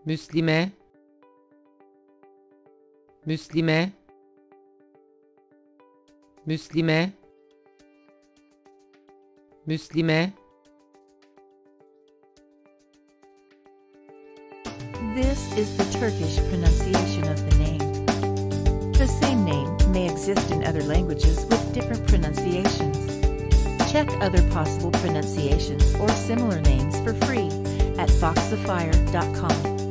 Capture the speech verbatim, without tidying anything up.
Müslime, Müslime, Müslime, Müslime. This is the Turkish pronunciation of the name. The same name may exist in other languages with different pronunciations. Check other possible pronunciations or similar names for free at voxifier dot com.